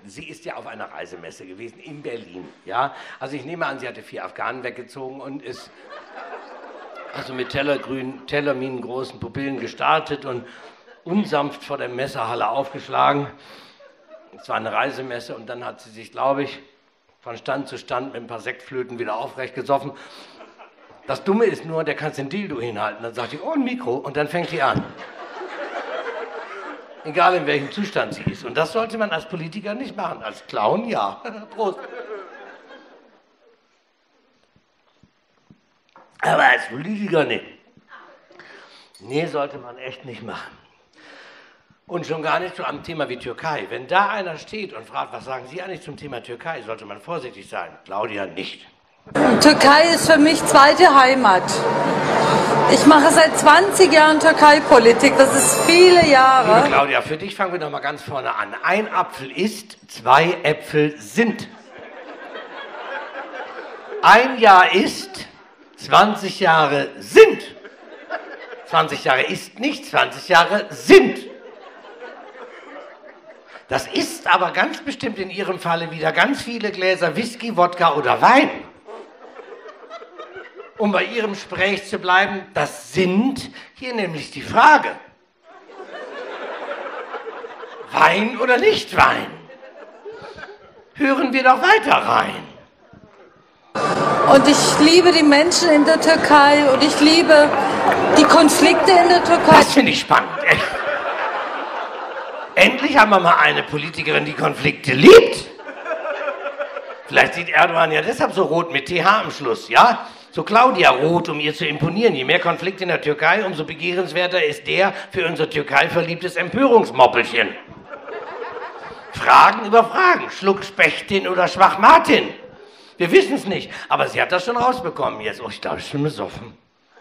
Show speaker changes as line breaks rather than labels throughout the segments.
sie ist ja auf einer Reisemesse gewesen in Berlin, ja. Also ich nehme an, sie hatte 4 Afghanen weggezogen und ist also mit tellerminen großen Pupillen gestartet und unsanft vor der Messehalle aufgeschlagen. Es war eine Reisemesse und dann hat sie sich, glaube ich, von Stand zu Stand mit ein paar Sektflöten wieder aufrecht gesoffen. Das Dumme ist nur, der kannst den Dildo hinhalten. Dann sagt die, oh, ein Mikro, und dann fängt die an. Egal in welchem Zustand sie ist. Und das sollte man als Politiker nicht machen. Als Clown, ja. Prost. Aber als Politiker nicht. Nee, sollte man echt nicht machen. Und schon gar nicht so am Thema wie Türkei. Wenn da einer steht und fragt, was sagen Sie eigentlich zum Thema Türkei, sollte man vorsichtig sein. Claudia nicht.
Türkei ist für mich zweite Heimat. Ich mache seit 20 Jahren Türkei-Politik, das ist viele Jahre.
Liebe Claudia, für dich fangen wir noch mal ganz vorne an. Ein Apfel ist, 2 Äpfel sind. Ein Jahr ist, 20 Jahre sind. 20 Jahre ist nicht, 20 Jahre sind. Das ist aber ganz bestimmt in Ihrem Falle wieder ganz viele Gläser Whisky, Wodka oder Wein. Um bei Ihrem Gespräch zu bleiben, das sind hier nämlich die Frage. Wein oder nicht Wein? Hören wir doch weiter rein.
Und ich liebe die Menschen in der Türkei und ich liebe die Konflikte in der Türkei.
Das finde ich spannend, echt. Endlich haben wir mal eine Politikerin, die Konflikte liebt. Vielleicht sieht Erdogan ja deshalb so rot mit TH am Schluss, ja? So Claudia rot, um ihr zu imponieren. Je mehr Konflikte in der Türkei, umso begehrenswerter ist der für unser Türkei verliebtes Empörungsmoppelchen. Fragen über Fragen. Schluckspechtin oder Schwachmatin. Wir wissen es nicht, aber sie hat das schon rausbekommen jetzt. Oh, ich glaube, ich bin besoffen.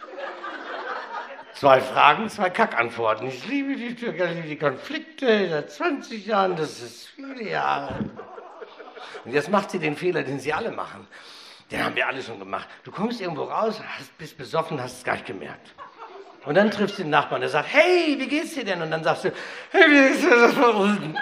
2 Fragen, 2 Kackantworten. Ich liebe die Türkei, ich liebe die Konflikte seit 20 Jahren, das ist viele Jahre. Und jetzt macht sie den Fehler, den sie alle machen. Den haben wir alle schon gemacht. Du kommst irgendwo raus, bist besoffen, hast es gar nicht gemerkt. Und dann triffst du den Nachbarn, der sagt, hey, wie geht's dir denn? Und dann sagst du, hey, wie geht's dir denn?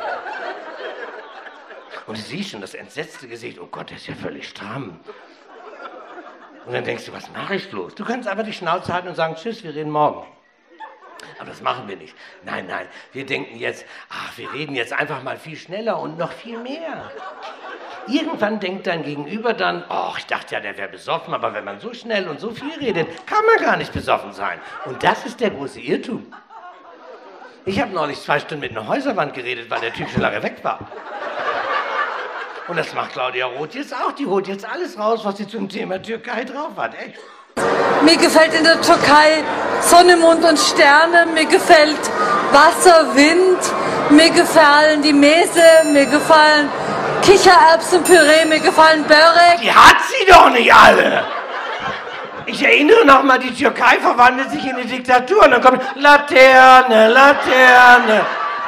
Und du siehst schon das entsetzte Gesicht, oh Gott, der ist ja völlig stramm. Und dann denkst du, was mache ich bloß? Du kannst einfach die Schnauze halten und sagen, tschüss, wir reden morgen. Aber das machen wir nicht. Nein, nein, wir denken jetzt, ach, wir reden jetzt einfach mal viel schneller und noch viel mehr. Irgendwann denkt dein Gegenüber dann, oh, ich dachte ja, der wäre besoffen, aber wenn man so schnell und so viel redet, kann man gar nicht besoffen sein. Und das ist der große Irrtum. Ich habe neulich 2 Stunden mit einer Häuserwand geredet, weil der Typ schon lange weg war. Und das macht Claudia Roth jetzt auch. Die holt jetzt alles raus, was sie zum Thema Türkei drauf hat. Echt.
Mir gefällt in der Türkei Sonne, Mond und Sterne. Mir gefällt Wasser, Wind. Mir gefallen die Mese. Mir gefallen Kichererbsenpüree. Mir gefallen Börek.
Die hat sie doch nicht alle. Ich erinnere noch mal, die Türkei verwandelt sich in eine Diktatur. Und dann kommt Laterne, Laterne.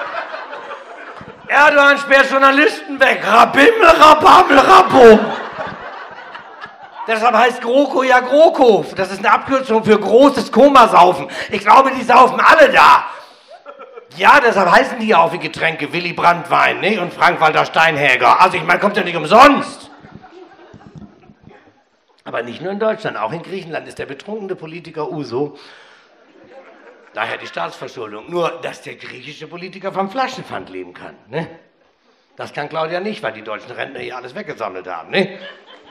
Erdogan sperrt Journalisten weg. Rabimmel, Rabammel, Rabum. Deshalb heißt GroKo ja GroKo. Das ist eine Abkürzung für großes Komasaufen. Ich glaube, die saufen alle da. Ja, deshalb heißen die ja auch wie Getränke Willy Brandt-Wein, ne? Und Frank-Walter Steinhäger. Also ich meine, kommt ja nicht umsonst. Aber nicht nur in Deutschland, auch in Griechenland ist der betrunkene Politiker Uso. Daher die Staatsverschuldung. Nur, dass der griechische Politiker vom Flaschenpfand leben kann. Ne? Das kann Claudia nicht, weil die deutschen Rentner hier alles weggesammelt haben. Ne?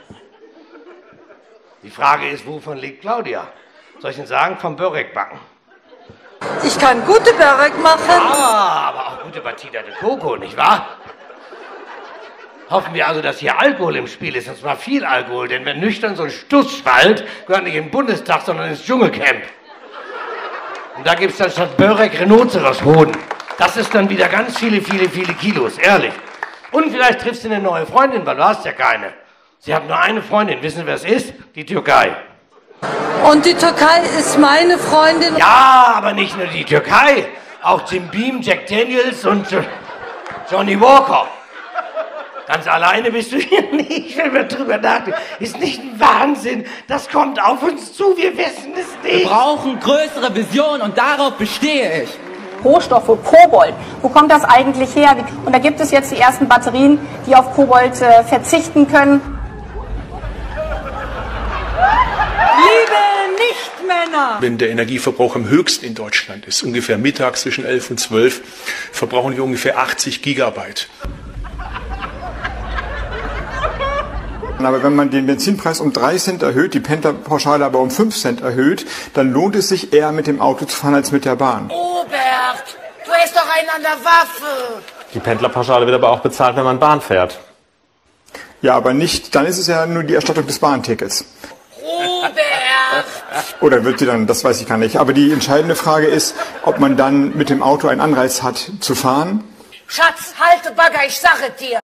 Die Frage ist, wovon lebt Claudia? Soll ich Ihnen sagen, vom Börek backen?
Ich kann gute Börek machen.
Aber auch gute Batida de Coco, nicht wahr? Hoffen wir also, dass hier Alkohol im Spiel ist, und zwar viel Alkohol. Denn wer nüchtern so ein Stuss schwallt, gehört nicht in den Bundestag, sondern ins Dschungelcamp. Und da gibt es dann statt Börek Rhinoceros-Hoden. Das ist dann wieder ganz viele Kilos, ehrlich. Und vielleicht triffst du eine neue Freundin, weil du hast ja keine. Sie hat nur eine Freundin. Wissen Sie, wer es ist? Die Türkei.
Und die Türkei ist meine Freundin.
Ja, aber nicht nur die Türkei. Auch Jim Beam, Jack Daniels und Johnny Walker. Ganz alleine bist du hier nicht, wenn wir drüber nachdenken. Ist nicht ein Wahnsinn? Das kommt auf uns zu, wir wissen es nicht.
Wir brauchen größere Visionen und darauf bestehe ich. Rohstoffe, Kobold. Wo kommt das eigentlich her? Und da gibt es jetzt die ersten Batterien, die auf Kobold verzichten können.
Liebe Nichtmänner!
Wenn der Energieverbrauch am höchsten in Deutschland ist, ungefähr mittags zwischen 11 und 12, verbrauchen wir ungefähr 80 Gigabyte.
Aber wenn man den Benzinpreis um 3 Cent erhöht, die Pendlerpauschale aber um 5 Cent erhöht, dann lohnt es sich eher mit dem Auto zu fahren als mit der Bahn.
Robert, du hast doch einen an der Waffe.
Die Pendlerpauschale wird aber auch bezahlt, wenn man Bahn fährt.
Ja, aber nicht, dann ist es ja nur die Erstattung des Bahntickets.
Robert!
Oder wird sie dann, das weiß ich gar nicht. Aber die entscheidende Frage ist, ob man dann mit dem Auto einen Anreiz hat zu fahren.
Schatz, halte Bagger, ich sage dir.